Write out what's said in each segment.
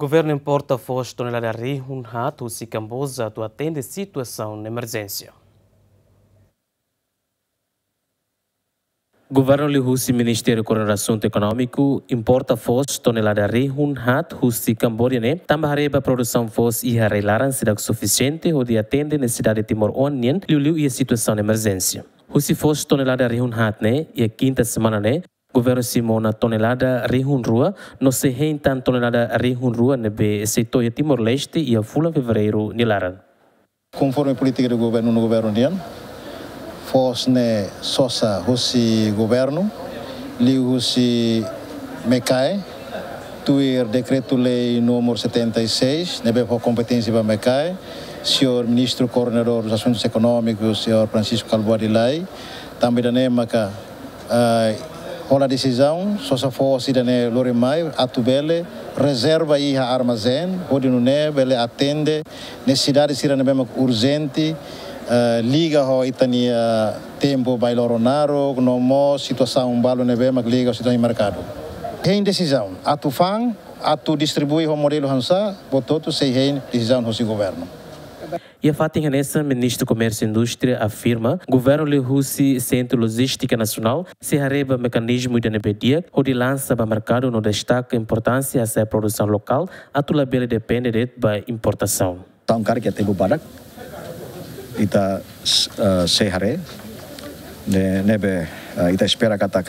Governo importa força tonelada rihun hat se Camboja to atende situação de emergência. Governo lihusi Ministério do Assunto Econômico importa força tonelada rihun hat se Camboja ne tambah reba produção força e reilaran sidak suficiente onde atende necessidade de Timor-Oriental liu e situação de emergência. Husi força tonelada rihun hat ne e a quinta semana ne governo simona tonelada rihun rua, no se rentan tonelada rihun rua nebe setor Timor-Leste e a fula fevereiro nilaran. Conforme a política do governo no governo indiano, fos ne sosa husi governo, li husi mecai, tuir decreto-lei número 76, nebe por competência para mecai, senhor ministro coordenador dos assuntos econômicos, senhor Francisco Calboa de Lai, também da NEMACA, a decisão, só se fosse da Loremai, atubele, reserva aí a armazém, onde não é, ele atende, necessidade de ser urgente, liga ao Itania tempo vai loronaro, não situação balo neve, mas liga ao situação de mercado. Tem decisão, atu fang, atu distribui o modelo Hansa, bototo se tem decisão do governo. E a Fatinha nessa, ministro do Comércio e Indústria afirma, governo lihusi Centro Logística Nacional se arreba mecanismo de nebedia, onde lança para o mercado no destaca a importância da produção local, a tua bela depende da importação. Tahun kali kita tebu badak, kita sehari, nebe kita espera katak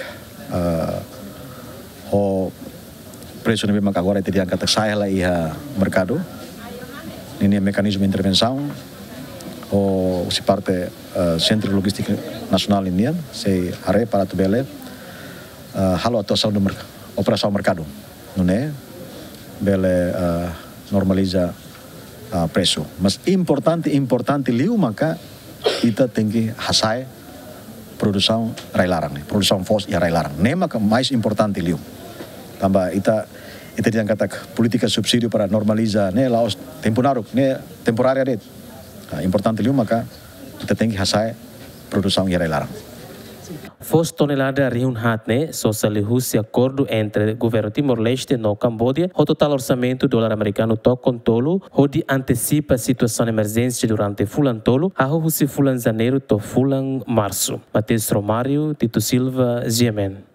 o preço nebe mak agora tidak katak saya lah ia mercado. Ini mekanisme de intervenção, o se parte Centro Logística Nacional Indian, se are para tu bele, halo atuação do operação mercado, não é? Bele normaliza preço. Mas importante liu maka kita tem que hasai produção railarang, produção fos e railarang. Nem maka mais importante liu. Tambah Ita yang kata politika subsidi para normalizar, né, laos temporária det. Importante liu maka kita tem que hasai produção e railarang. Fos tonelada rihun hat ne socialihusi acordo entre governo Timor-Leste no Camboja, o total orçamento dólar americano to contolo, onde antecipa a situação de emergência durante fulan tolo, a husi fulan janeiro to fulan março. Matheus Romário, Tito Silva, GMN.